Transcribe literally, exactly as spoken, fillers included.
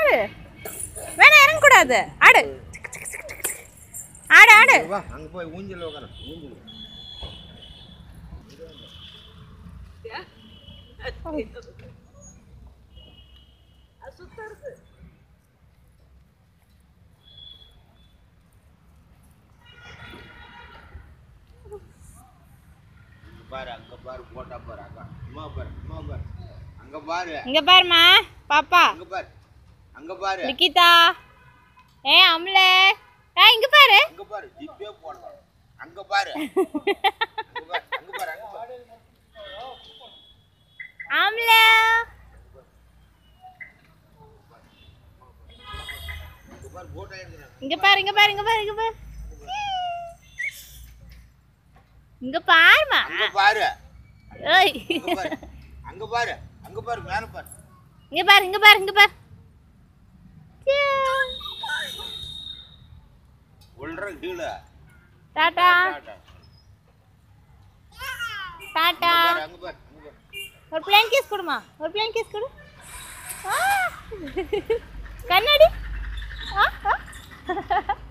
ஆடு வேணா இறங்க கூடாது ஆடு ஆடு ஆடு அங்க போய் ஊஞ்சல் உட்காரு ஊஞ்சல் சுத்தா இருக்கு பாரு அங்க பாரு போட்டா பாரு அங்க அம்மா பாரு அம்மா பாரு அங்க பாரு இங்க பாருமா பாப்பா அங்க பாரு அங்க பாரு லிகிதா ஏ அம்லே ஏ இங்க பாரு அங்க பாரு ஜிப்பே போடலாம் அங்க பாரு அங்க பாரு அங்க பாரு அங்க பாரு அம்லே அங்க பாரு போட்டா எடுக்கறாங்க இங்க பாரு இங்க பாரு இங்க பாரு இங்க பாரு இங்க பாருமா அங்க பாரு ஏய் அங்க பாரு அங்க பாரு அங்க பாரு மேல பாரு இங்க பாரு இங்க பாரு இங்க பாரு ஒல்ற டீல டாடா டாடா அங்க பாரு அங்க பாரு ஒரு ப்ளேன் கிஸ் கொடுமா ஒரு ப்ளேன் கிஸ் கொடு கண்ணாடி ஆ